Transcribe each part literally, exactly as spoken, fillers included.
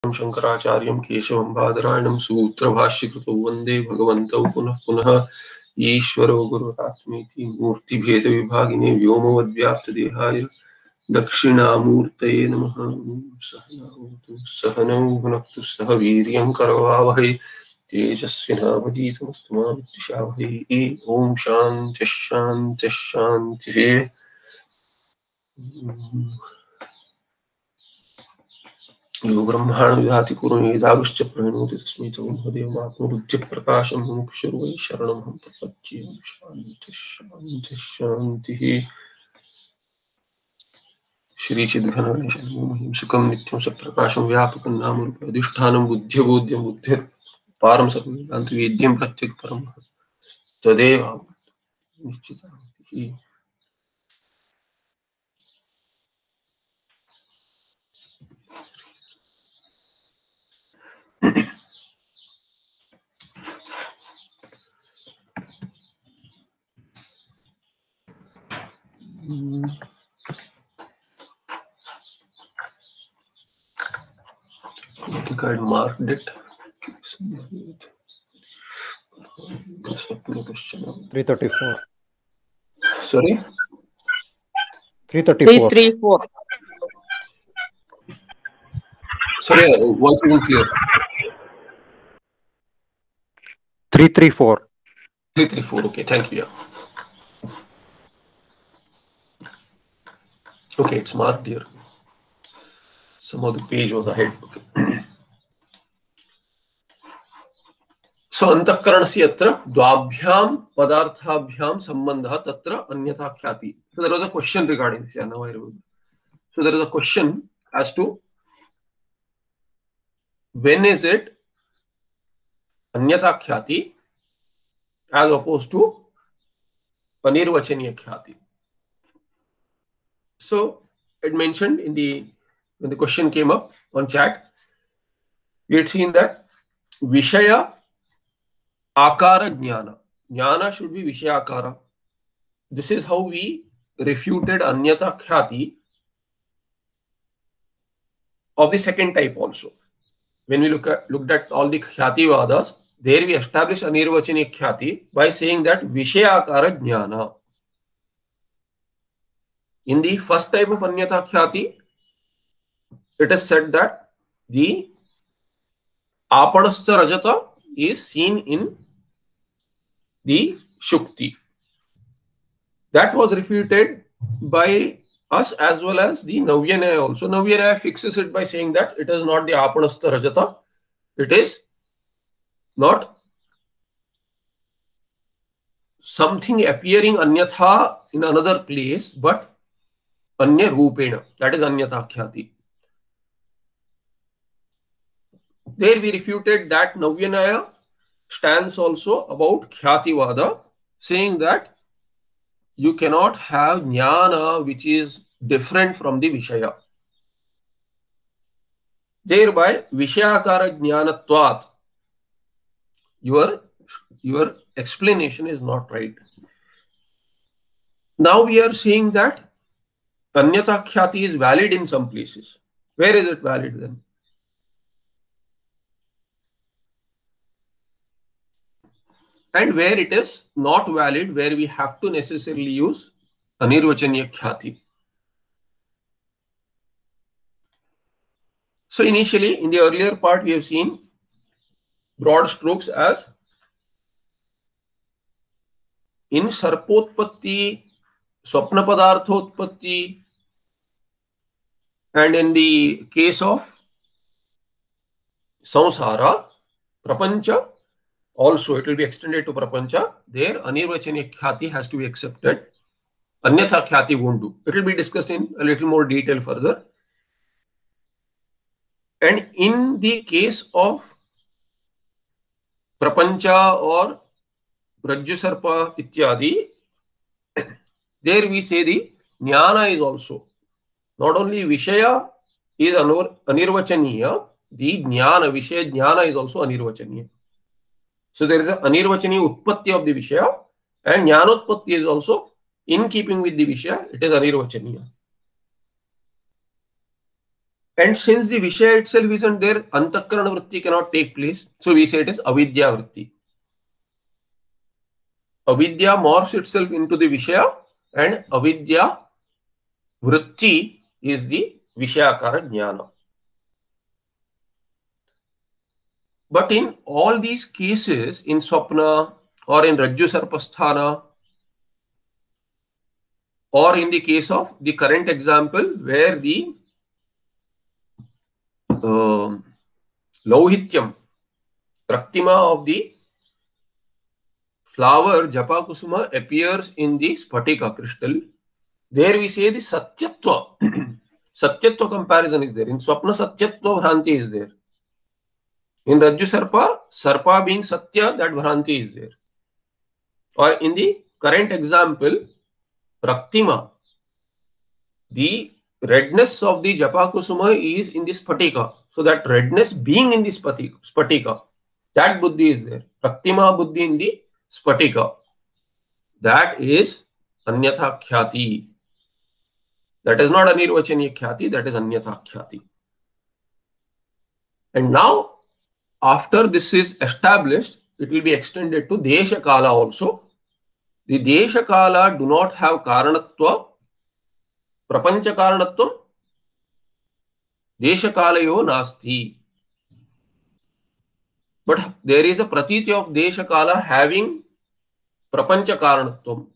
शंकराचार्यं केशवं बादरायणं सूत्रभाष्यकृतौ वन्दे भगवन्तौ पुनः पुनः ईश्वरो गुरुरात्मेति मूर्तिभेदविभागिने व्योमवद्व्याप्तदेहाय दक्षिणामूर्तये नमः। सहनौ भुनक्तु सह वीर्यं करवावहै तेजस्विनावधीतमस्तु मा विद्विषावहै। ॐ शान्तिः शान्तिः शान्तिः। यो ब्रह्माण्ड विधाति पूर्वमेधाविश्च प्रणोति तस्मै तदेवात्मरुद्य प्रकाशं मुमुक्षुर्वै वै शरणमहं प्रपद्ये। शान्तिः शान्तिः शान्तिः। श्रीचिद्घनगणेशं सुखं नित्यं सत्प्रकाशं व्यापकं नामरूपम् अधिष्ठानं बुद्ध्यबोध्यं बुद्धिर्पारं सर्ववेदान्तवेद्यं प्रत्यक्परं तदेव निश्चिताः। I think I marked it. three thirty-four. Sorry? three thirty-four. three thirty-four. Sorry, voice isn't clear. three thirty-four. three thirty-four, okay, thank you. Okay, it's marked here. Somehow the page was ahead. Okay. So, antakaranasya yatra dvabhyam padarthabhyam sambandha tatra anyatha khyati. So, there was a question regarding this. Yeah, now I remember. So, there is a question as to when is it anyatha khyati as opposed to anirvachaniya khyati. So, it mentioned in the when the question came up on chat, we had seen that Vishaya Akara Jnana. Jnana should be Vishaya Akara. This is how we refuted Anyatha Khyati of the second type also. When we look at, looked at all the Khyati Vadas, there we established Anirvachaniya Khyati by saying that Vishaya Akara Jnana. In the first type of Anyatha Khyati, it is said that the Apanastha Rajata is seen in the Shukti. That was refuted by us as well as the Navyanaya also. Navyanaya fixes it by saying that it is not the Apanastha Rajata, it is not something appearing Anyatha in another place, but Anya Rupena. That is Anyatha Khyati. There we refuted that Navyanaya stands also about Khyativada, saying that you cannot have Jnana which is different from the Vishaya. Thereby, Vishayakara Jnanatvat, your, your explanation is not right. Now we are saying that Anyatha Khyati is valid in some places. Where is it valid then? And where it is not valid, where we have to necessarily use Anirvachaniya Khyati. So initially, in the earlier part, we have seen broad strokes as in Sarpotpatti, Swapna Padarthotpatti, and in the case of Samsara, Prapancha, also it will be extended to Prapancha. There, Anirvachaniya Khyati has to be accepted. Anyatha Khyati won't do. It will be discussed in a little more detail further. And in the case of Prapancha or Rajyasarpa Ityadi, there we say the Jnana is also. Not only Vishaya is Anirvachaniya, the Jnana, Vishaya Jnana is also Anirvachaniya. So there is an Anirvachaniya Utpatti of the Vishaya, and Jnanotpatti is also in keeping with the Vishaya, it is Anirvachaniya. And since the Vishaya itself isn't there, Antakarana Vritti cannot take place. So we say it is Avidya Vritti. Avidya morphs itself into the Vishaya, and Avidya Vritti is the Vishayakara Jnana. But in all these cases, in Swapna or in Rajju Sarpasthana, or in the case of the current example where the uh, Lauhityam, Praktima of the flower Japa Kusuma appears in the Spatika crystal, there we say the Satyatva. Satyatva comparison is there. In Swapna, Satyatva Bhranti is there. In Rajju Sarpa, Sarpa being Satya, that Bhranti is there. Or in the current example, Praktima, the redness of the Japa Kusuma is in the Spatika. So that redness being in the Spatika, that Buddhi is there. Praktima Buddhi in the Spatika. That is Anyatha Khyati. That is not Anirvachaniya Khyati, that is Anyatha Khyati. And now, after this is established, it will be extended to Desha Kala also. The Desha Kala do not have Karanatva, Prapancha Karanatvam, Desha Kalayo Nasti. But there is a Pratiti of Desha Kala having Prapancha Karanatvam.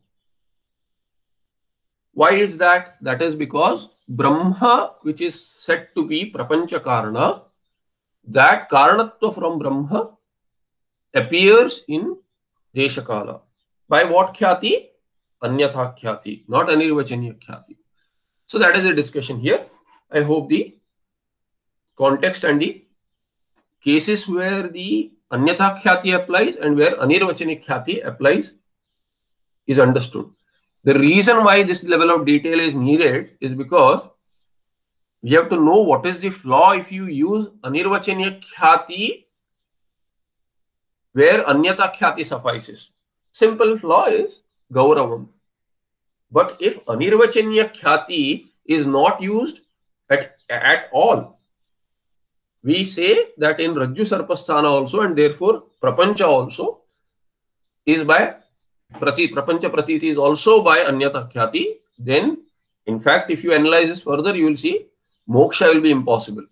Why is that? That is because Brahma, which is said to be Prapancha Karana, that Karanatva from Brahma appears in Desha Kala. By what Khyati? Anyatha Khyati, not Anirvachaniya Khyati. So that is a discussion here. I hope the context and the cases where the Anyatha Khyati applies and where Anirvachaniya Khyati applies is understood. The reason why this level of detail is needed is because we have to know what is the flaw if you use Anirvachaniya Khyati where Anyatha Khyati suffices. Simple flaw is Gauravam. But if Anirvachaniya Khyati is not used at, at all, we say that in Rajju Sarpasthana also, and therefore Prapancha also is by Prati, Prapancha Pratiti is also by Anyatha Khyati, then in fact if you analyze this further, you will see moksha will be impossible.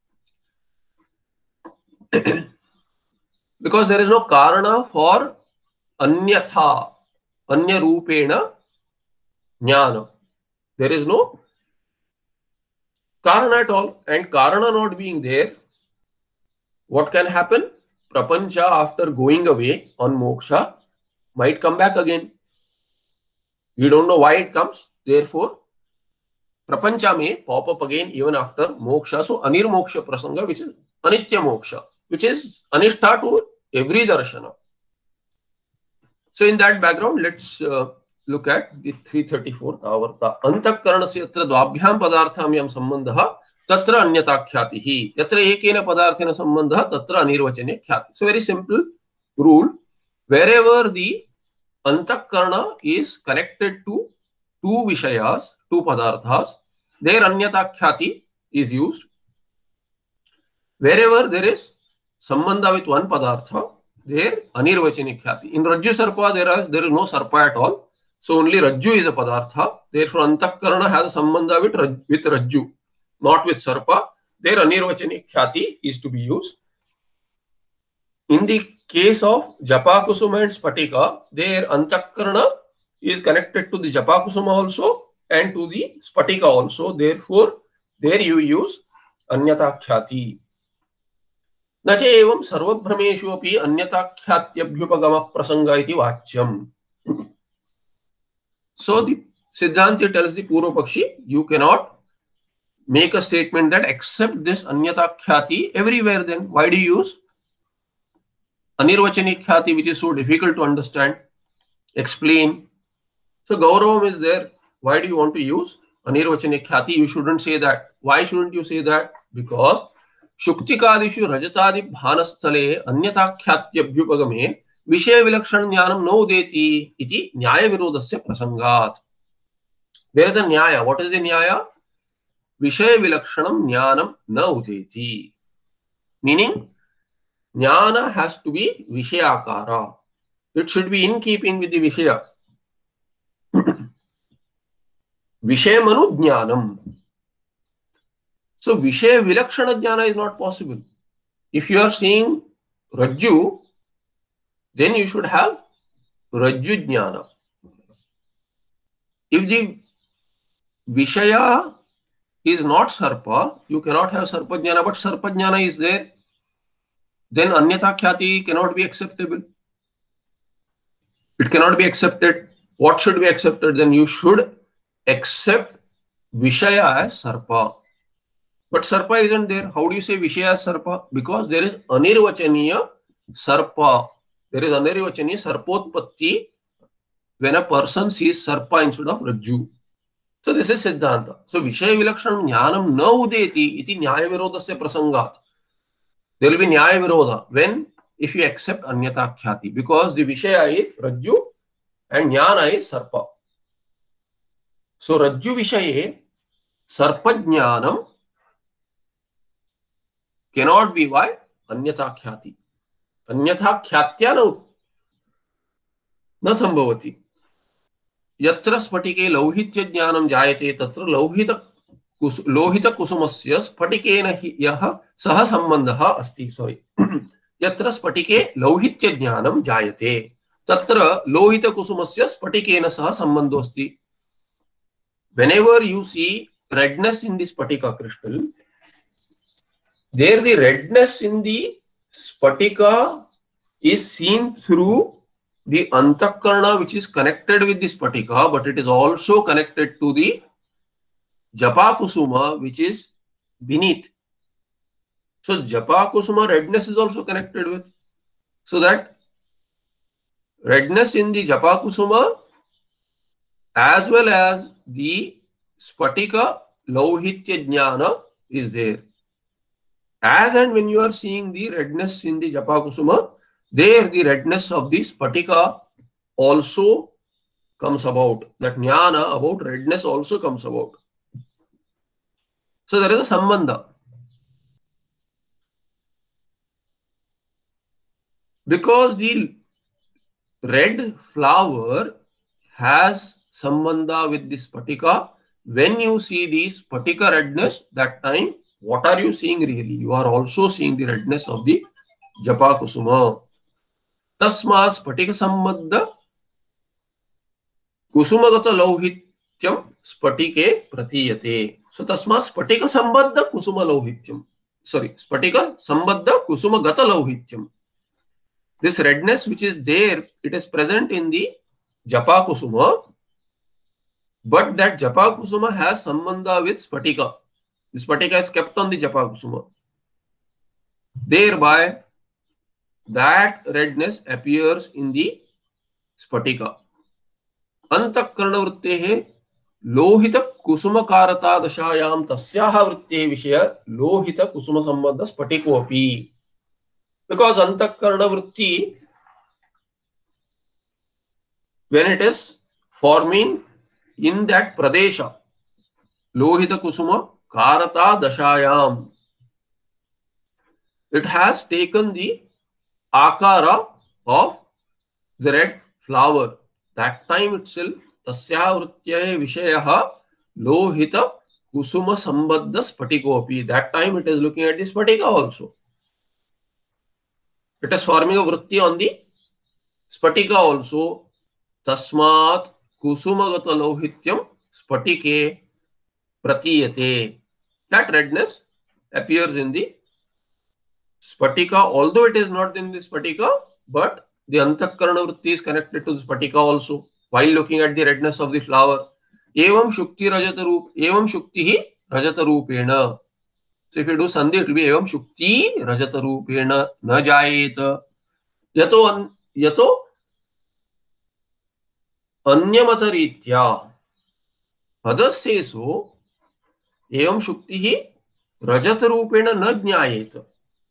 Because there is no karana for Anyatha, Anya Rupena Jnana. There is no karana at all, and karana not being there, what can happen? Prapancha after going away on moksha might come back again. We don't know why it comes. Therefore, Prapancha may pop up again even after moksha. So, Anirmoksha Prasanga, which is Anitya Moksha, which is Anishtha to every darshana. So, in that background, let's uh, look at the three thirty-fourth avarta. Antakarnasya yatra dvabhyam padartham yam sambandha tatra anyata khyatihi. Yatra ekena padarthena sambandha tatra anirvachane khyati. So, very simple rule. Wherever the Antakarna is connected to two Vishayas, two Padarthas, there Anyata Khyati is used. Wherever there is Sambandha with one Padartha, there Anirvachani Khyati. In Rajju Sarpa, there is, there is no Sarpa at all. So only Rajju is a Padartha. Therefore, Antakarna has a Sambandha with, with Rajju, not with Sarpa. There Anirvachani Khyati is to be used. In the case of Japa Kusuma and Spatika, there Antakarna is connected to the Japa Kusuma also and to the Spatika also. Therefore, there you use Anyata Khyati. Nacha evam sarvabhrameshu api Anyata Khyatyabyupagama prasanga iti vachyam. So, the Siddhanti tells the Purva Pakshi, you cannot make a statement that except this Anyata Khyati everywhere. Then why do you use Anirvachani Khyati, which is so difficult to understand? Explain. So Gauravam is there. Why do you want to use Anirvachani Khyati? You shouldn't say that. Why shouldn't you say that? Because Shuktikadishu Rajatadi Bhanasthale Anyatha Khyatyabyupagame Vishaya Vilakshan Jnanam no udeti iti Nyaya Virodasya Prasangat. There is a Nyaya. What is the Nyaya? विषय विलक्षणं ज्ञानं न उदेति, meaning jnana has to be vishayakara. It should be in keeping with the vishaya. Vishayamanu jnanam. So vishaya vilakshana jnana is not possible. If you are seeing rajju, then you should have rajju jnana. If the vishaya is not sarpa, you cannot have sarpa jnana, but sarpa jnana is there, then anyatha khyati cannot be acceptable. It cannot be accepted. What should be accepted? Then you should accept vishaya as sarpa. But sarpa isn't there. How do you say vishaya as sarpa? Because there is anirvachaniya sarpa. There is anirvachaniya sarpotpatti when a person sees sarpa instead of rajju. So this is Siddhanta. So Vishaya Vilakshanam Jnanam na udeti iti Nyaya Virodhasya prasangat. There will be Nyaya Virodha when, if you accept Anyatha Khyati, because the Vishaya is Rajju and Jnana is Sarpa. So Rajju Vishaye Sarpa Jnanam cannot be by Anyatha Khyati. Anyatha Khyatya na, na sambhavati. यत्र स्फटिके लौहित्य ज्ञानं जायते तत्र लौहित कुस लोहित कुसुमस्य स्फटिकेन हि यः सह संबंधः अस्ति. Sorry, यत्र स्फटिके लौहित्य ज्ञानं जायते तत्र लोहित कुसुमस्य स्फटिकेन सह संबंधो अस्ति. Whenever you see redness in the spatika crystal, there the redness in the spatika is seen through the antakarna which is connected with the spatika, but it is also connected to the japa kusuma which is beneath. So japa kusuma redness is also connected with. So that redness in the japa kusuma as well as the spatika lauhitya jnana is there. As and when you are seeing the redness in the japa kusuma, there the redness of the spatika also comes about. That jnana about redness also comes about. So there is a sambandha. Because the red flower has sambandha with the spatika, when you see the spatika redness, that time what are you seeing really? You are also seeing the redness of the japa kusuma. Tasma spatika sambandha kusumagata lauhityam spatike pratiyate. So tasma spatika sambandha kusuma lauhityam. Sorry, spatika sambandha kusumagata lauhityam. This redness which is there, it is present in the japa kusuma, but that japa kusuma has sambandha with spatika. The spatika is kept on the japa kusuma. Thereby, that redness appears in the spatika. Antakarna vrittehe lohita kusuma karata dashayam tasyaha vrittehe vishaya lohita kusuma sambandha spatiko api. Because antakarna vritti, when it is forming in that pradesha, lohita kusuma karata dashayam, it has taken the akara of the red flower. That time itself, tasya vrityahe vishayaha lohita kusuma sambandha spatikopi. That time it is looking at the spatika also. It is forming a vritti on the spatika also. Tasmat kusumagata louhityam spatike pratiyate. That redness appears in the spatika, although it is not in the spatika, but the antakarna vritti is connected to the spatika also while looking at the redness of the flower. Evam shukti rajata roop, evam shukti rajata roopena. So if you do sandhi, it will be evam shukti rajata roopena na jayeta. Yato an, yato anyamata ritya. Others say so. Evam shukti rajata roopena na jnayeta.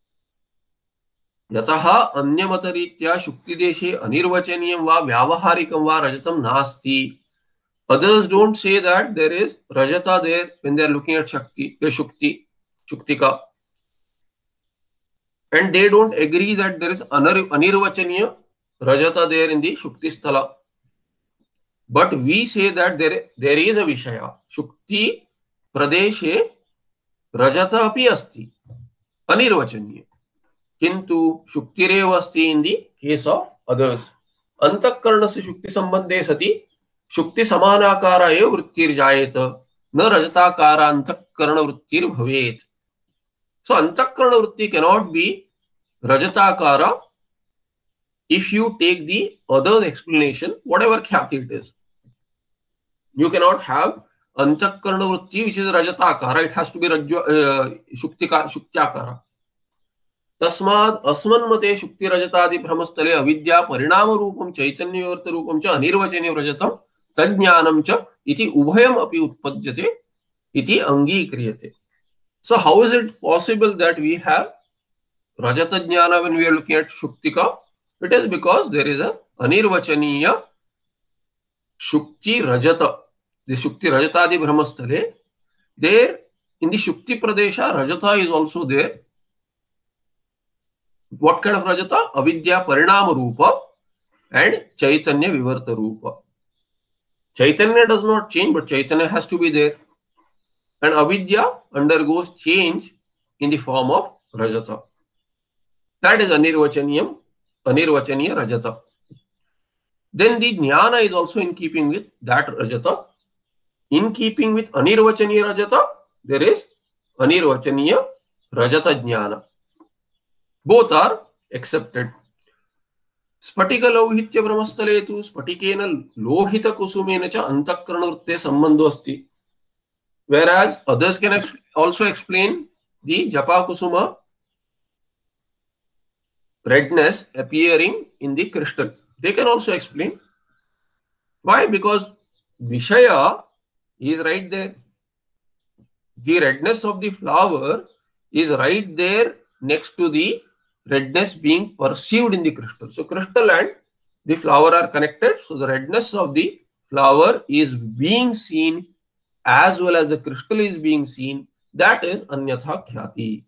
यतः अन्यमतरीत्या शुक्तिदेशे अनिर्वचनीयं वा व्यावहारिकं वा रजतं नास्ति. Others don't say that there is Rajata there when they are looking at Shakti, uh, Shukti, Shuktika. And they don't agree that there is anar- Anirvachaniya Rajata there in the Shukti Sthala. But we say that there, there is a Vishaya. Shukti Pradeshe Rajata api asti. Anirvachaniya. Kintu Shuktirev asti in the case of others. Antakarnasya Shukti Sambandhe sati Shukti Samanakara eva vrittir jayeta. Na Rajatakara Antakarna vrittir bhavet. So Antakarna vritti cannot be Rajatakara if you take the other explanation, whatever khyati it is. You cannot have Antakarna vritti which is Rajatakara. It has to be Rajya, uh, Shuktika, Shuktyakara. तस्माद् अस्मन्मते शुक्ति रजतादि भ्रमस्थले अविद्या परिणाम रूपं चैतन्य विवर्त रूपं च अनिर्वचनीय रजतं तज्ज्ञानं च इति उभयम् अपि उत्पद्यते इति अंगीक्रियते. So how is it possible that we have rajata jnana when we are looking at shuktika? It is because there is a anirvachaniya shukti rajata. The shukti rajatadi brahmastale, there in the shukti pradesha rajata is also there. What kind of rajata? Avidya parinama rupa and chaitanya vivarta rupa. Chaitanya does not change, but chaitanya has to be there. And avidya undergoes change in the form of rajata. That is anirvachaniyam, anirvachaniya rajata. Then the jnana is also in keeping with that rajata. In keeping with anirvachaniya rajata, there is anirvachaniya rajata jnana. Both are accepted. Spatika lohitya brahmastale tu spatikena lohita kusumena cha antakarana vritte sambandho asti. Whereas others can ex also explain the japa kusuma redness appearing in the crystal. They can also explain. Why? Because Vishaya is right there. The redness of the flower is right there next to the redness being perceived in the crystal. So crystal and the flower are connected. So the redness of the flower is being seen as well as the crystal is being seen. That is anyatha khyati.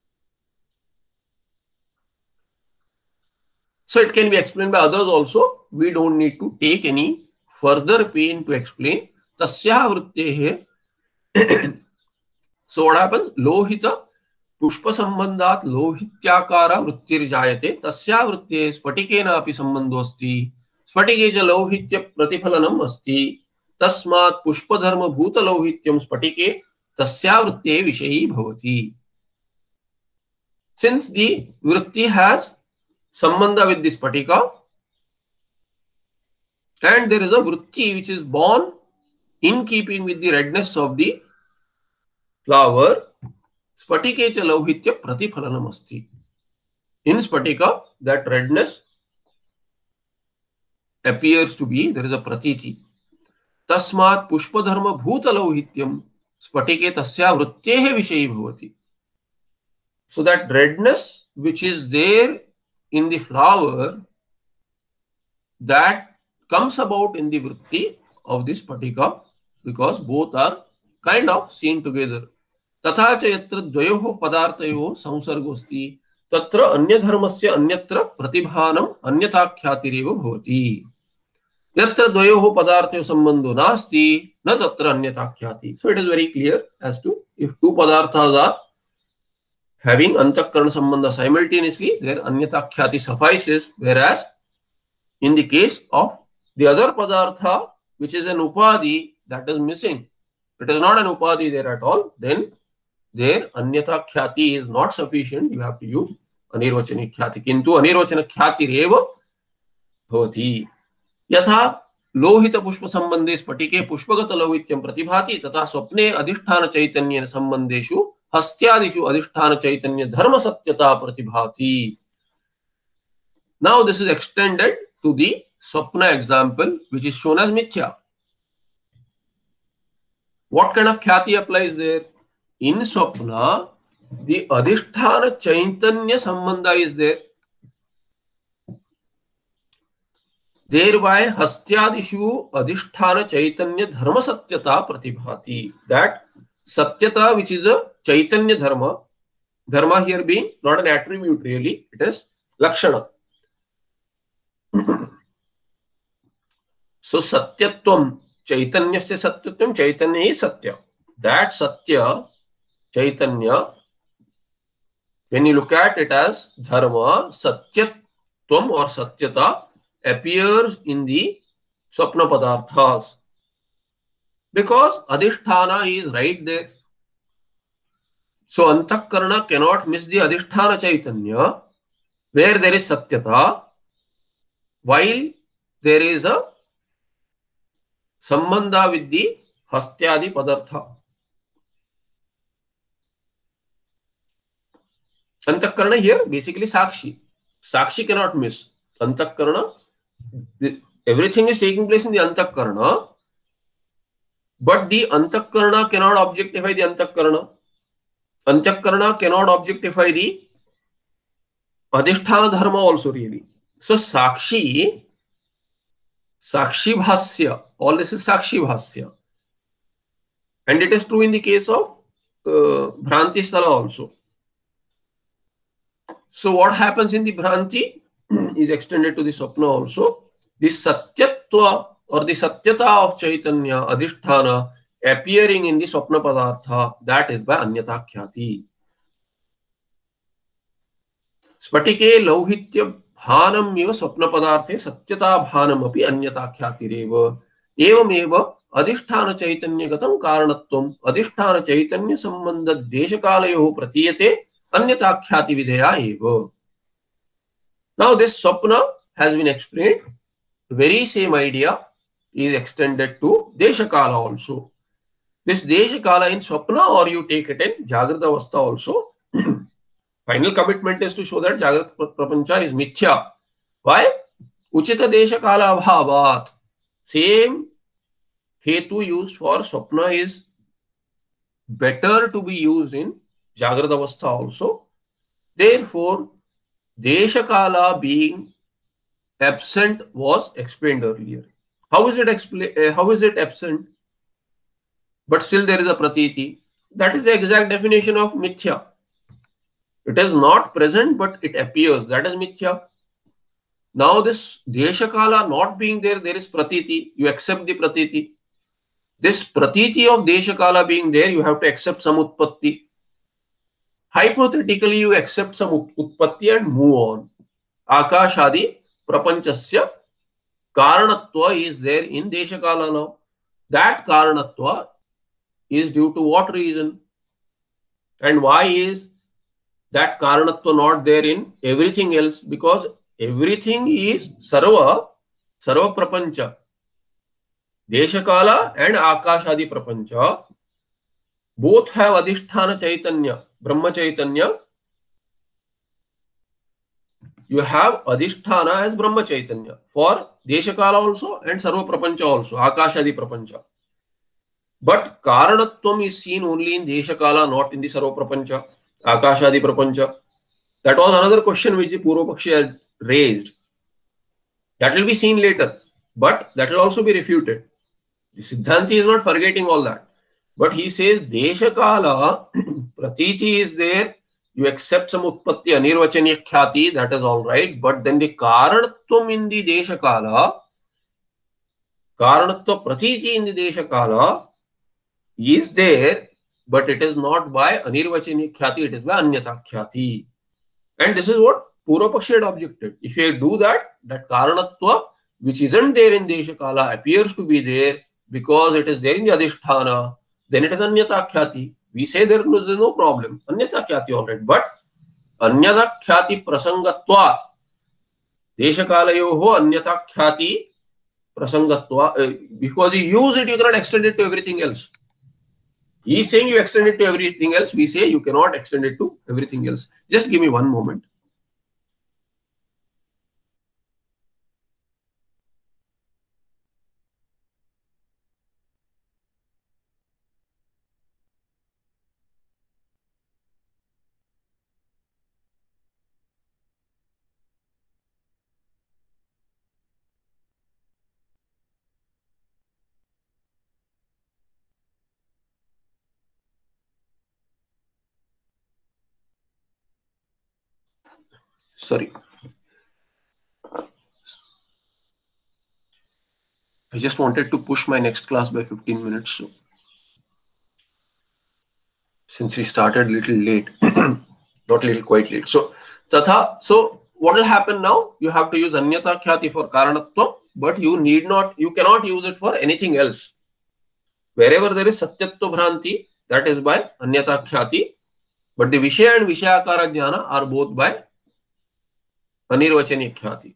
So it can be explained by others also. We don't need to take any further pain to explain. Tasya vrittehe. So what happens? Lohita पुष्प संबंधात लोहित्याकार वृत्तिर्जायते तस्या वृत्ते स्फटिकेन अपि संबंधो अस्ति स्फटिके च लौहित्य प्रतिफलनम् अस्ति तस्मात् पुष्पधर्म भूत लौहित्यं स्फटिके तस्या वृत्ते विषयी भवति. Since the vritti has sambandha with the spatika and there is a vritti which is born in keeping with the redness of the flower, Spatike cha lauhitya pratiphalanam asti. In Spatika, that redness appears to be, there is a pratiti. Tasmat pushpadharma bhuta lauhityam Spatike tasya vrittehe vishayi bhavati. So that redness which is there in the flower, that comes about in the vritti of this Spatika because both are kind of seen together. तथा च यत्र द्वयोः पदार्थयोः संसर्गोऽस्ति तत्र अन्यधर्मस्य अन्यत्र प्रतिभानम् अन्यथाख्यातिरेव भवति. यत्र द्वयोः पदार्थयोः सम्बन्धो नास्ति न तत्र अन्यथाख्याति. So it is very clear as to if two padarthas are having antakarana sambandha simultaneously, their अन्यथाख्याति suffices. Whereas in the case of the other padartha which is an upadi, that is missing. It is not an upadi there at all. Then there anyatha khyati is not sufficient. You have to use anirvachani khyati. Kintu anirvachana khyati reva bhavati. Yatha lohita pushpa sambandhe spatike pushpagata lohithyam pratibhati tata swapne adhisthana chaitanya sambandeshu hastyadishu adhisthana chaitanya dharma satyata pratibhati. Now this is extended to the swapna example which is shown as mithya. What kind of khyati applies there? In Swapna, the Adhisthana Chaitanya Sambandha is there. thereby hastyadishu adhisthana chaitanya dharma satyata pratibhati. That satyata, which is a chaitanya dharma, dharma here being not an attribute really, it is lakshana. So satyatvam, chaitanyasya satyatvam, chaitanya is satya. That satya, chaitanya, when you look at it as dharma, satyatvam or satyata appears in the swapna padarthas because adhisthana is right there. So antakarana cannot miss the adhisthana chaitanya where there is satyata, while there is a sambandha with the hastyadi padartha. Antakarana here basically Sakshi. Sakshi cannot miss. Antakarana, everything is taking place in the Antakarana, but the Antakarana cannot objectify the Antakarana. Antakarana cannot objectify the Adhisthana dharma also really. So Sakshi, Sakshi Bhasya, all this is Sakshi Bhasya. And it is true in the case of uh, Bhranti Sthala also. So what happens in the Bhranti is extended to the Swapna also. This Satyatva or the Satyata of Chaitanya, Adhisthana, appearing in the Swapna Padartha, that is by Anyata Khyati. Spatike Lauhitya Bhanam eva Swapna Padarthe Satyata Bhanam api Anyata Khyatirev. Evam eva Adhisthana Chaitanya Gatam Karanatvam Adhisthana Chaitanya Sambandha Deshakalayoh Pratiyate Anyata Khyati Videya eva. Now this Swapna has been explained. Very same idea is extended to Deshakala also. This Deshakala in Swapna, or you take it in Jagrata Avastha also. Final commitment is to show that Jagrata Prapancha is Mithya. Why? Uchita Deshakala Abhavat. Same Hetu used for Swapna is better to be used in Jagrata Avastha also. Therefore, Deshakala being absent was explained earlier. How is it explain? Uh, how is it absent? But still there is a pratiti. That is the exact definition of mithya. It is not present, but it appears. That is mithya. Now this deshakala not being there, there is pratiti. You accept the pratiti. This pratiti of deshakala being there, you have to accept some utpatti. Hypothetically, you accept some utpatti and move on. Akashadi prapanchasya karanatva is there in deshakala now. That karanatva is due to what reason? And why is that karanatva not there in everything else? Because everything is sarva, sarva prapancha. Deshakala and akashadi prapancha both have adhisthana chaitanya, brahma chaitanya. You have adhisthana as brahma chaitanya for deshakala also and sarva prapancha also, akashadi prapancha. But karanatvam is seen only in deshakala, not in the sarva prapancha, akashadi prapancha. That was another question which the Purvapakshi had raised. That will be seen later, but that will also be refuted. The Siddhanti is not forgetting all that. But he says deshakala, pratiti is there. You accept some utpatti, anirvachaniya khyati, that is all right. But then the karanatvam in the deshakala, karanatva pratiti in the deshakala is there, but it is not by anirvachaniya khyati, it is by anyata khyati. And this is what Purvapakshi had objected. If you do that, that karanatva, which isn't there in deshakala, appears to be there because it is there in the adhisthana, then it is anyata khyati. We say there is no problem. Anyata khyati all right. But anyata khyati prasangatvat. Deshakalayoho anyata khyati prasangatvat. Because you use it, you cannot extend it to everything else. He is saying you extend it to everything else. We say you cannot extend it to everything else. Just give me one moment. sorry. I just wanted to push my next class by fifteen minutes. So since we started little late, not little, quite late. So tatha, so what will happen now? You have to use anyata khyati for karanatva, but you need not, you cannot use it for anything else. Wherever there is satyatva bhranti, that is by anyata khyati, but the vishaya and vishayakara jnana are both by anirvachani khyati.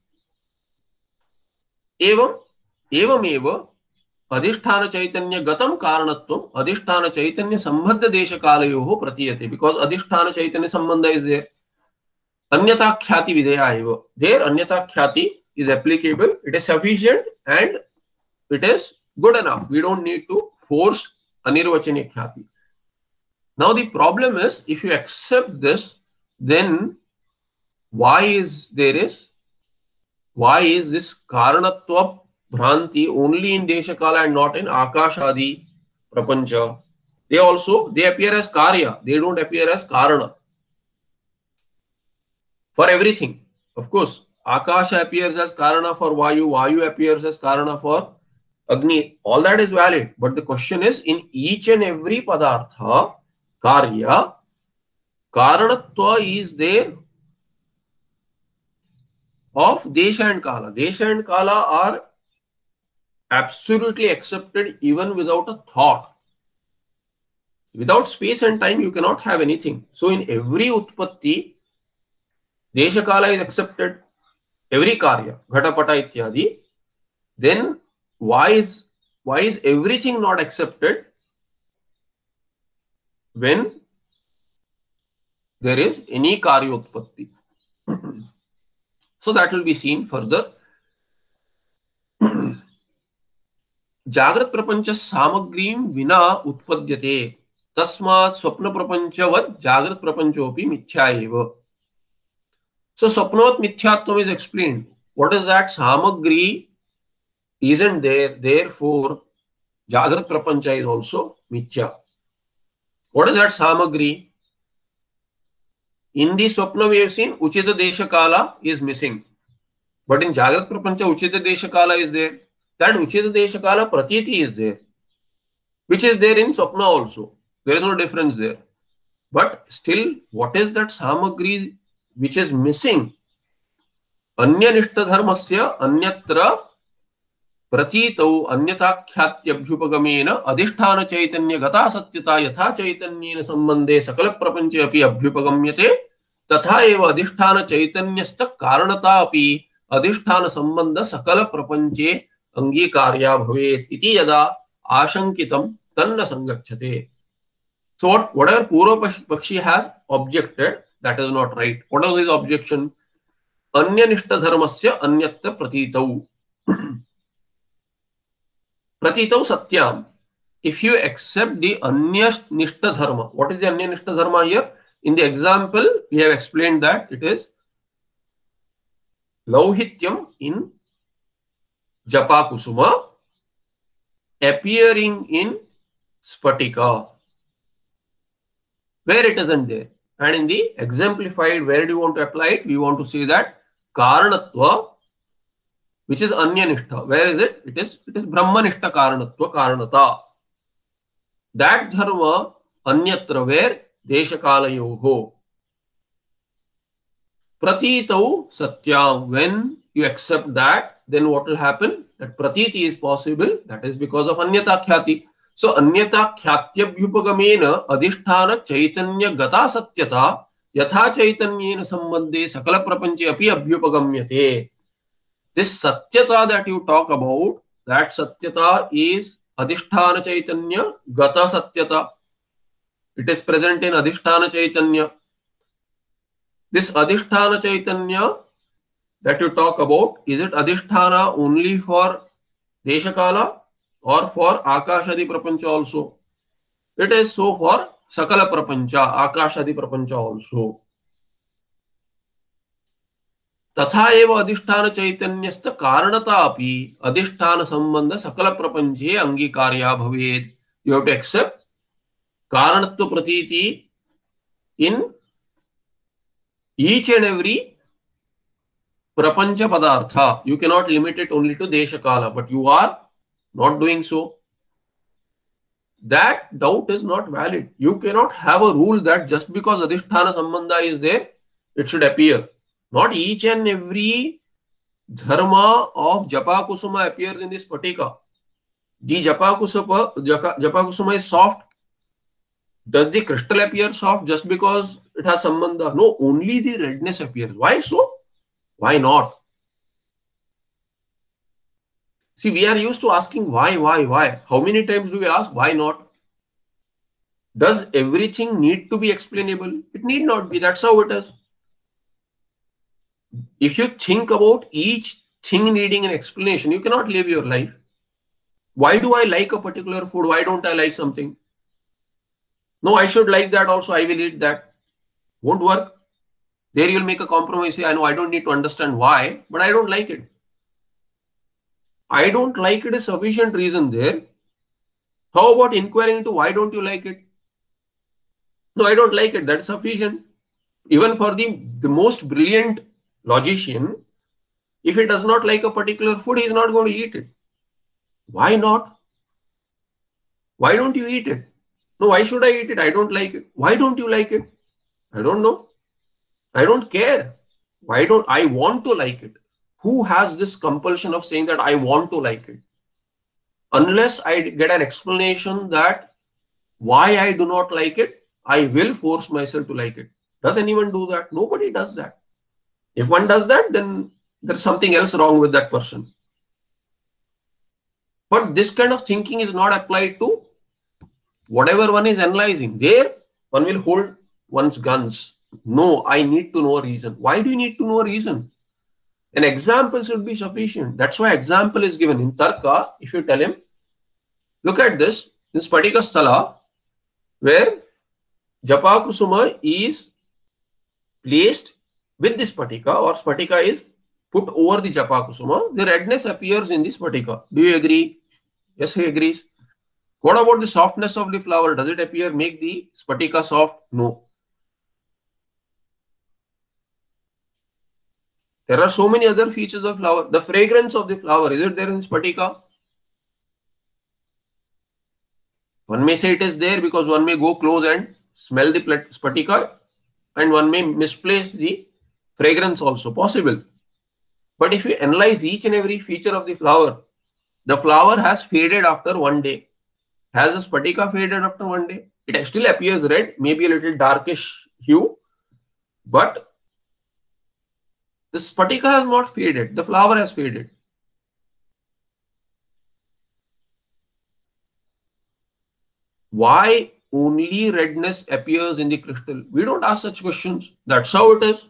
Evam एवमेव अधिष्ठान चैतन्य गतम कारणत्वम अधिष्ठान चैतन्य संबद्ध देश कालयोः प्रतीयते, because अधिष्ठान चैतन्य संबंध is there. अन्यथा ख्याति विधेया एव, there अन्यथा ख्याति is applicable, it is sufficient and it is good enough. We don't need to force anirvachani ख्याति. Now the problem is, if you accept this, then why is there is why is this karanatva Bhranti only in Deshakala and not in Akashadi Prapancha? They also, they appear as Karya. They don't appear as Karana. For everything. Of course, Akasha appears as Karana for Vayu. Vayu appears as Karana for Agni. All that is valid. But the question is, in each and every Padartha, Karya, Karanatva is there of Desha and Kala. Desha and Kala are absolutely accepted even without a thought. Without space and time, you cannot have anything. So in every Utpatti, Desha Kala is accepted, every Karya, Ghatapata ityadi. Then why is, why is everything not accepted when there is any Karya Utpatti? So that will be seen further. Jagrat prapancha samagrim vina utpadyate tasmat swapna prapanchavad jagrat prapanchopi mithya eva. So swapnavat mithyatvam is explained. What is that? Samagri isn't there, therefore jagrat prapancha is also mithya. What is that samagri? In the swapna we have seen uchita desha kala is missing, but in jagrat prapancha uchita desha kala is there. That uchita desha kala pratiti is there, which is there in swapna also. There is no difference there. But still, what is that samagri which is missing? Anya nishta dharmasya anyatra pratitau anyatha khyatyaabhyupagamena adhisthana chaitanya gata satyata yatha chaitanyena sambandhe sakala prapanche api abhyupagamyate tatha eva adhisthana chaitanyasta karanata api adhisthana sambandha sakala prapanche अंगीकार्या भवेत् इति यदा आशंकितं तन्न संगच्छते. So what, whatever Purva Pakshi has objected, that is not right. What is his objection? Anya nishta dharmasya anyatra pratitau. Pratitau satyam. If you accept the anya nishta dharma, what is the anya nishta dharma here? In the example, we have explained that it is lauhityam in Japa Kusuma appearing in Spatika, where it isn't there. And in the exemplified, where do you want to apply it? We want to say that Karanatva, which is Anyanishta. Where is it? It is, it is Brahmanishta Karanatva, Karanata. That dharma Anyatra, where Deshakalayoho. Pratitau Satyam, when you accept that, then what will happen? That pratiti is possible. That is because of anyata khyati. So anyata khyatyaabhyupagamena adhisthana chaitanya gata satyata yatha chaitanyena sambandhe sakala prapanche api abhyupagamyate. This satyata that you talk about, that satyata is adhisthana chaitanya gata satyata. It is present in adhisthana chaitanya. This adhisthana chaitanya that you talk about, is it adhisthana only for Deshakala or for Akashadi Prapancha also? It is so for Sakala Prapancha, Akashadi Prapancha also. Tatha eva adhisthana chaitanyasta karanata api adhisthana sambandha sakala prapanche angikarya bhaved. You have to accept karanatva pratiti in each and every prapancha padartha. You cannot limit it only to desha kala, but you are not doing so. That doubt is not valid. You cannot have a rule that just because adhisthana sambandha is there, it should appear. Not each and every dharma of japa kusuma appears in this patika. The japa kusuma, japa kusuma is soft. Does the crystal appear soft just because it has sambandha? No, only the redness appears. Why so? Why not? See, we are used to asking why, why, why. How many times do we ask why not? Does everything need to be explainable? It need not be. That's how it is. If you think about each thing needing an explanation, you cannot live your life. Why do I like a particular food? Why don't I like something? No, I should like that also. I will eat that. Won't work. There you'll make a compromise. Say, I know I don't need to understand why, but I don't like it. I don't like it is sufficient reason there. How about inquiring into why don't you like it? No, I don't like it. That's sufficient. Even for the, the most brilliant logician, if he does not like a particular food, he is not going to eat it. Why not? Why don't you eat it? No, why should I eat it? I don't like it. Why don't you like it? I don't know. I don't care. Why don't I want to like it? Who has this compulsion of saying that I want to like it? Unless I get an explanation that why I do not like it, I will force myself to like it. Does anyone do that? Nobody does that. If one does that, then there's something else wrong with that person. But this kind of thinking is not applied to whatever one is analyzing. There, one will hold one's guns. No, I need to know a reason. Why do you need to know a reason? An example should be sufficient. That's why example is given. In Tarka, if you tell him, look at this, this Spatika Sthala, where Japa Kusuma is placed with this Spatika, or Spatika is put over the Japa Kusuma, the redness appears in this Spatika. Do you agree? Yes, he agrees. What about the softness of the flower? Does it appear, make the Spatika soft? No. There are so many other features of flower. The fragrance of the flower, is it there in Spatika? One may say it is there because one may go close and smell the Spatika, and one may misplace the fragrance also, possible. But if you analyze each and every feature of the flower, the flower has faded after one day. Has the Spatika faded after one day? It still appears red, maybe a little darkish hue, but the Spatika has not faded. The flower has faded. Why only redness appears in the crystal? We don't ask such questions. That's how it is.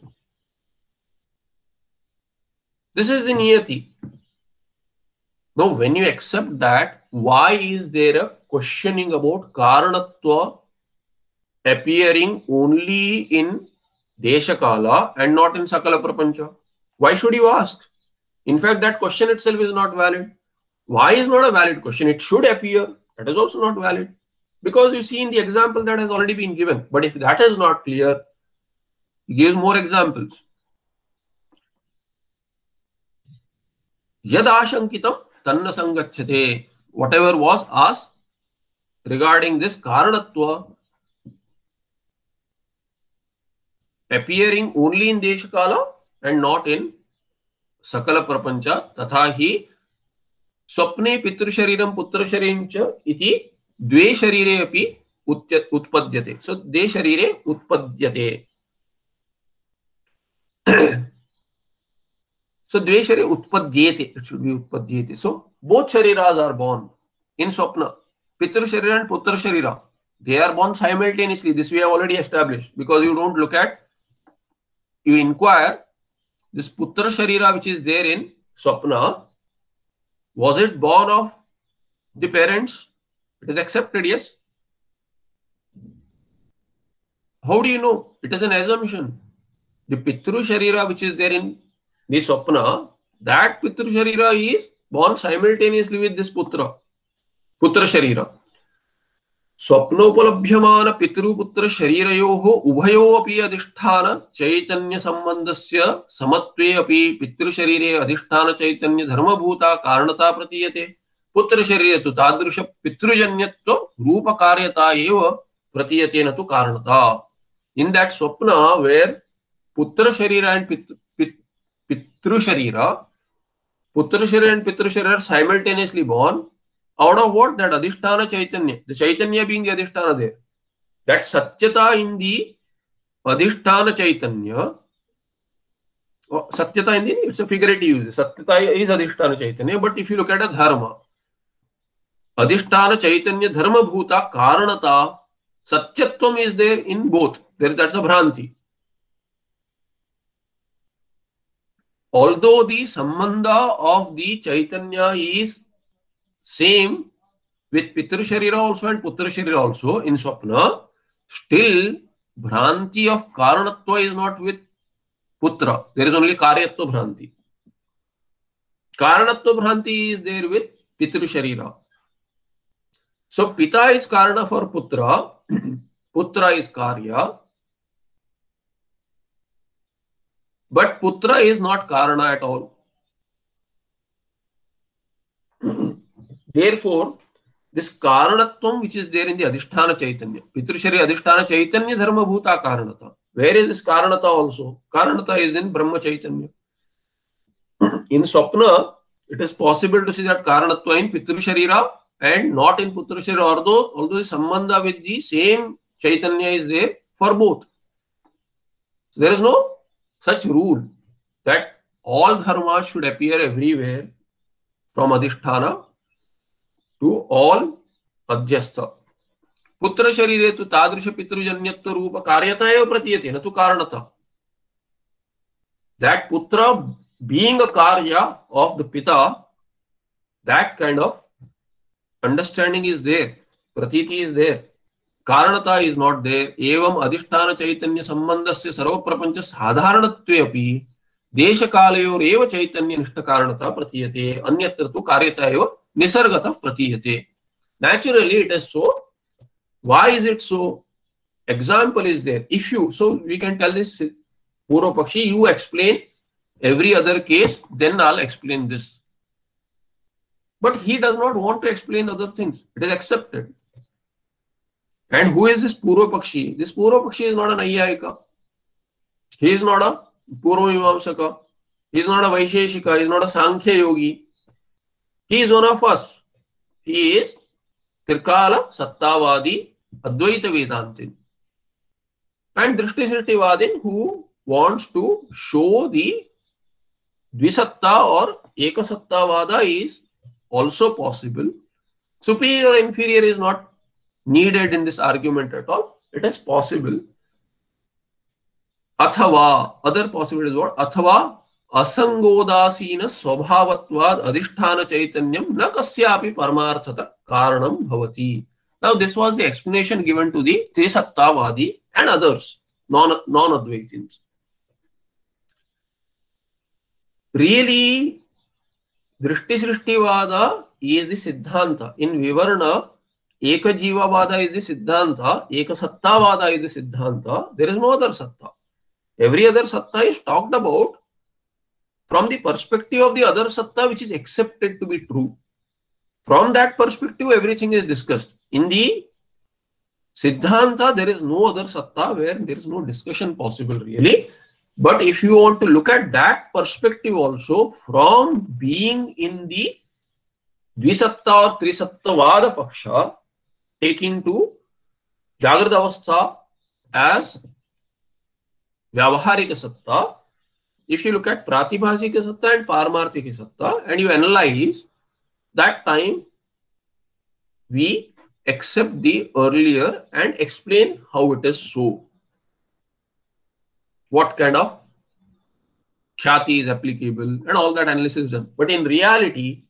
This is the niyati. Now, when you accept that, why is there a questioning about karanatva appearing only in Deshakala and not in Sakala Prapancha? Why should you ask? In fact, that question itself is not valid. Why is not a valid question? It should appear. That is also not valid. Because you see in the example that has already been given. But if that is not clear, he gives more examples. Yad ashankitam tanna sangachyate. Whatever was asked regarding this karanatva appearing only in Deshakala and not in Sakala Prapancha, tatha hi swapne pitrushariram putrashariram cha iti dve sharire api utpadyate. So, de sharire utpadyate. So, dve sharire utpadyate. It should be utpadyate. So, both shariras are born in swapna. Pitru sharira and putra sharira. They are born simultaneously. This we have already established. Because you don't look at, you inquire, this putra sharira which is there in swapna, was it born of the parents? It is accepted, yes. How do you know? It is an assumption. The pitru sharira which is there in the swapna, that pitru sharira is born simultaneously with this putra, putra sharira. स्वप्नोपलभ्यमान पितृपुत्र शरीरयोः उभयोऽपि अधिष्ठान चैतन्य संबंधस्य समत्वे अपि पितृशरीरे अधिष्ठान चैतन्य धर्मभूता कारणता प्रतीयते। पुत्र शरीरे तु तादृश पितृजन्यत्व रूप कार्यता एव प्रतीयते न तु कारणता। In that swapna where putra sharira and pit, pit, pitru sharira, putra sharira and pitru sharira are simultaneously born, out of what? That adhisthana chaitanya, the chaitanya being the adhisthana there. That satyata in the adhisthana chaitanya, oh, satyata in the, it's a figurative use. Satyata is adhisthana chaitanya, but if you look at a dharma, adhisthana chaitanya dharma bhuta karanata, satyatvam is there in both. There, that's a bhranti. Although the sambandha of the chaitanya is same with pitru sharira also and putra sharira also in swapna, still bhranti of karanatva is not with putra. There is only karyatva bhranti. Karanatva bhranti is there with pitru sharira. So pita is karana for putra, putra is karya, but putra is not karana at all. Therefore, this karanatvam which is there in the adhisthana chaitanya, pitrushari adhisthana chaitanya dharma bhuta karanata. Where is this karanata also? Karanata is in Brahma chaitanya. In swapna, it is possible to see that karanatva in pitrusharira and not in putra sharira, although, although the sambandha with the same chaitanya is there for both. So there is no such rule that all dharmas should appear everywhere from adhisthana to all adhyastha. Putra sharire tu tadrisha pitrujanyatva rupa karyata eva pratiyate na tu karanata. That putra being a karya of the pita, that kind of understanding is there, pratiti is there, karanata is not there. Evam adhisthana chaitanya sambandhasya sarva prapancha sadharanatve api desha kalayor eva chaitanya nishta karanata pratiyate anyatra tu karyata eva nisargata pratiyate. Naturally it is so. Why is it so? Example is there. If you, so we can tell this Purva Pakshi, you explain every other case, then I'll explain this. But he does not want to explain other things. It is accepted. And who is this Purva Pakshi? This Purva Pakshi is not an Ayyayika. He is not a Purva Mimamsaka. He is not a Vaisheshika. He is not a Sankhya Yogi. He is one of us. He is Trikala Sattavadi Advaita Vedantin. And Drishti Srishtivadin who wants to show the Dvisatta or Ekasattavada is also possible. Superior or inferior is not needed in this argument at all. It is possible. Athava, other possibility is what? Athava asangodasina swabhavatvad adhisthana chaitanyam na kasyapi paramarthata karanam bhavati. Now this was the explanation given to the Trisattavadi and others, non, non-Advaitins. Really, Drishti Srishtivada is the Siddhanta. In Vivarna, Eka Jivavada is the Siddhanta, Eka Sattavada is the Siddhanta. There is no other Satta. Every other Satta is talked about from the perspective of the other Satta which is accepted to be true. From that perspective, everything is discussed. In the Siddhanta, there is no other Satta where there is no discussion possible really. But if you want to look at that perspective also, from being in the Dvisatta or Trisattavada Paksha, taking to Jagrata Avastha as Vyavaharika Satta, if you look at Pratibhasika Satta and Paramarthika Satta and you analyze, that time we accept the earlier and explain how it is so. What kind of khyati is applicable and all that analysis is done. But in reality,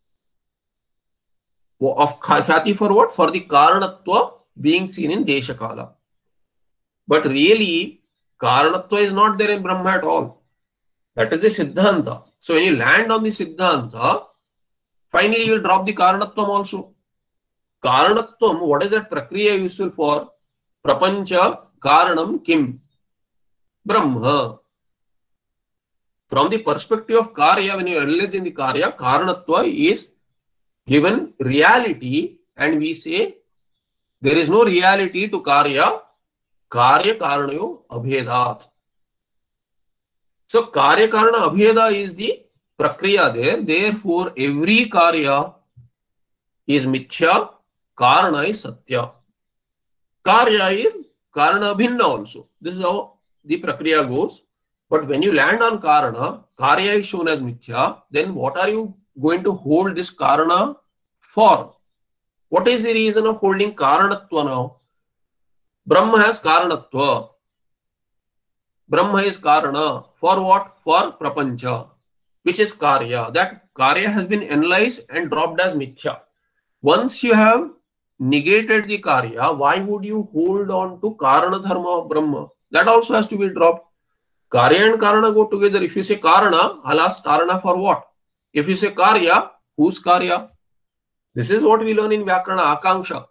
of khyati for what? For the karanatva being seen in Deshakala. But really, karanatva is not there in Brahma at all. That is the Siddhanta. So when you land on the Siddhanta, finally you will drop the karanatvam also. karanatvam, what is that prakriya useful for? Prapancha karanam kim? Brahma. From the perspective of karya, when you are realizing the karya, karanatva is given reality, and we say there is no reality to karya. Karya karanayo abhedat. So karya karana abheda is the prakriya there. Therefore, every karya is mithya, karana is satya. Karya is karana bhinna also. This is how the prakriya goes. But when you land on karana, karya is shown as mithya, then what are you going to hold this karana for? What is the reason of holding karanatva now? Brahma has karanatva. Brahma is karana. For what? For prapancha, which is karya. That karya has been analyzed and dropped as mithya. Once you have negated the karya, why would you hold on to karana dharma of Brahma? That also has to be dropped. Karya and karana go together. If you say karana, I'll ask karana for what? If you say karya, whose karya? This is what we learn in Vyakarana, akanksha.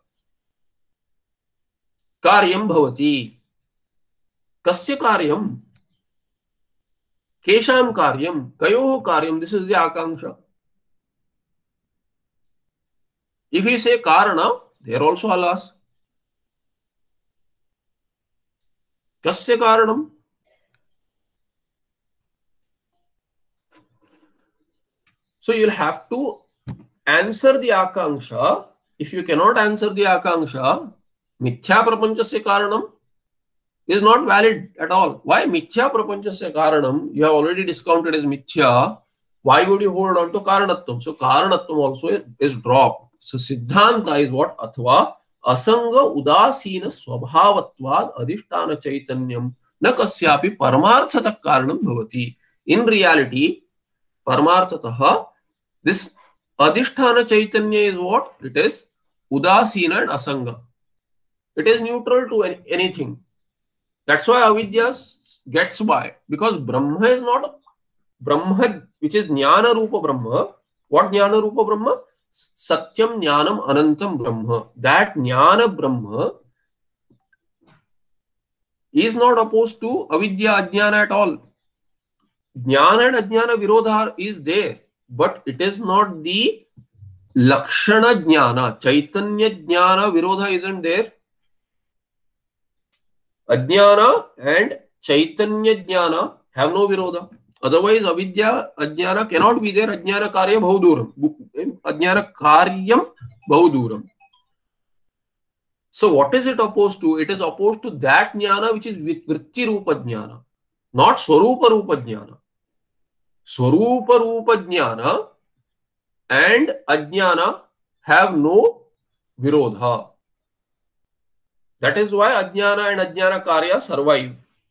Karyam bhavati. Kasya karyam? Kesham karyam? Kayoho karyam? This is the akanksha. If you say karana, there also I'll ask. Kasya karanam? So you'll have to answer the akanksha. If you cannot answer the akanksha, mithya prapanchasya karanam is not valid at all. Why mithya prapanchasya karanam? You have already discounted as mithya. Why would you hold on to karanatvam? So karanatvam also is, is dropped. So siddhanta is what? Athva asanga udasina swabhavatvad adhisthana chaitanyam na kasyapi paramarthata karanam bhavati. In reality, paramarthataha, this adhisthana chaitanya is what? It is udasina and asanga. It is neutral to any, anything. That's why avidya gets by. Because Brahma is not Brahma, which is jnana rupa Brahma. What jnana rupa Brahma? Satyam jnanam anantam Brahma. That jnana Brahma is not opposed to avidya ajnana at all. Jnana and ajnana virodha is there, but it is not the lakshana jnana. Chaitanya jnana virodha isn't there. Ajnana and Chaitanya jnana have no virodha. Otherwise, avidya ajnana cannot be there. Ajnana karya bahuduram. Ajnana karyam bahuduram. So what is it opposed to? It is opposed to that jnana which is vritti rupa jnana, not swarupa rupa jnana. Swarupa rupa jnana and ajnana have no virodha. That is why ajnana and ajnana karya survive.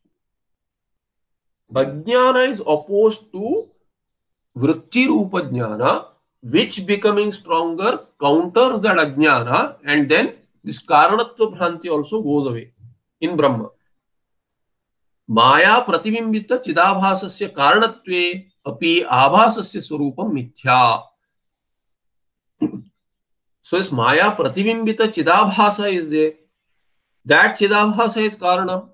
Ajnana is opposed to vritti rupa jnana, which becoming stronger counters that ajnana, and then this karanatva bhranti also goes away in Brahma. Maya pratibimbita chidabhasasya karanatve api abhasasya swarupam mithya. So this Maya pratibimbita chidabhasa is there. That chidabhasa is karana.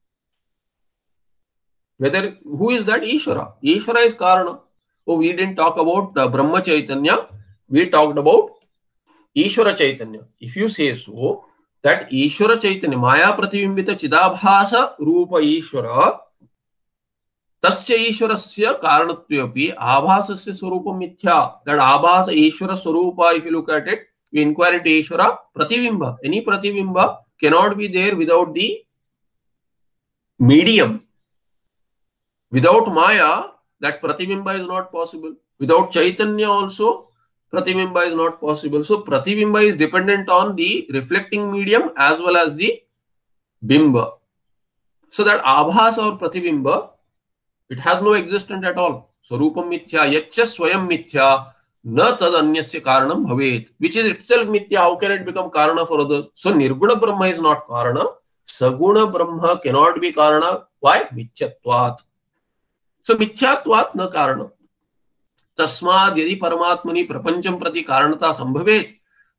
Whether who is that? Ishvara. Ishvara is karana. Oh, we didn't talk about the Brahma Chaitanya. We talked about Ishvara Chaitanya. If you say so, that Ishvara Chaitanya, Maya Pratibimbita Chidabhasa Rupa Ishvara, Tasya Ishvarasya Karanatvapi Abhasasya Swarupa Mithya. That Abhasa Ishvara Swarupa, if you look at it, we inquire into Ishvara Pratibimba. Any Pratibimba cannot be there without the medium. Without Maya, that Pratibimba is not possible. Without Chaitanya also, Pratibimba is not possible. So Pratibimba is dependent on the reflecting medium as well as the Bimba. So that Abhasa or Pratibimba, it has no existence at all. So Rupam Mithya, Yacha Swayam Mithya, Na Tad Anyasya Karanam Bhavet, which is itself Mithya. How can it become Karana for others? So Nirguna Brahma is not Karana. Saguna Brahma cannot be Karana. Why? Mithyatvat. So Mithyatvat na Karana. Tasmad yadi Paramatmani Prapancham Prati Karanata Sambhavet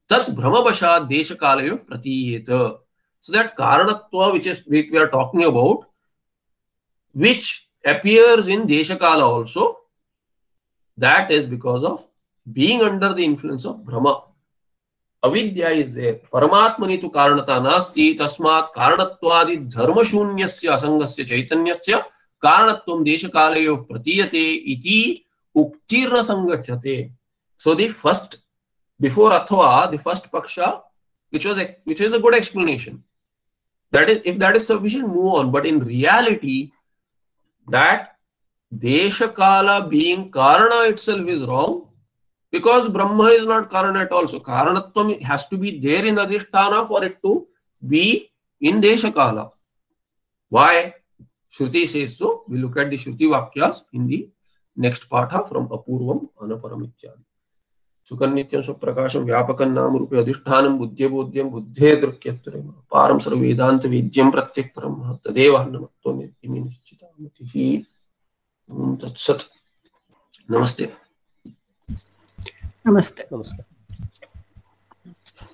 tat brahmavashat deshakalayoh pratiyeta. So that karanatva, which is which we are talking about, which appears in deshakala also, that is because of being under the influence of Brahma. Avidya is there. Paramatmani tu karanata nasti tasmat karanattvadi dharma shunyasya asangasya chaitanyasya karanatvam deshakalayoh pratiyate iti uktirna sangachate. So the first, before athva, the first paksha, which was a, which is a good explanation. That is, if that is sufficient, move on. But in reality, that deshakala being karana itself is wrong, because Brahma is not karana at all. So karanatvam has to be there in adhisthana for it to be in deshakala. Why? Shruti says so. We look at the Shruti Vakyas in the next partha from Apurvam Anaparam Ityadi. Sukannityam Suprakasham Vyapakam Nam Rupe Adhishthanam Buddhya Bodhyam Buddhe Drukyatram Param Sarvedanta Vidyam Pratyak Param Tadeva Namatto Nirtimi Nishchitamatihi. Tat Sat. Namaste. Namaste. Namaste.